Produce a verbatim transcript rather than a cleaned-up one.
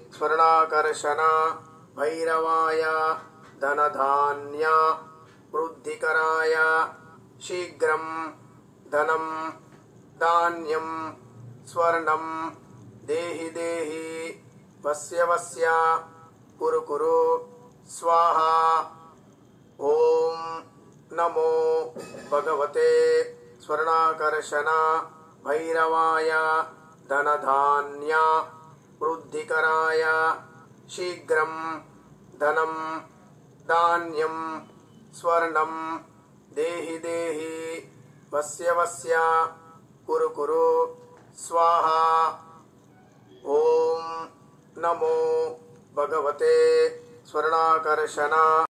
स्वर्णाकर्षण भैरवाय धनधान्य वृद्धिकराय शीघ्रं धनं धान्यं स्वर्णं देहि देहि वस्य वस्य कुरु कुरु स्वाहा। ओम नमो भगवते स्वर्णाकर्षण भैरवाय धनधान्य वृद्धिकराय शीघ्रं धनं धान्यं स्वर्णं देहि देहि वस्य वस्य कुरु कुरु स्वाहा। ओम नमो भगवते स्वर्णाकर्षण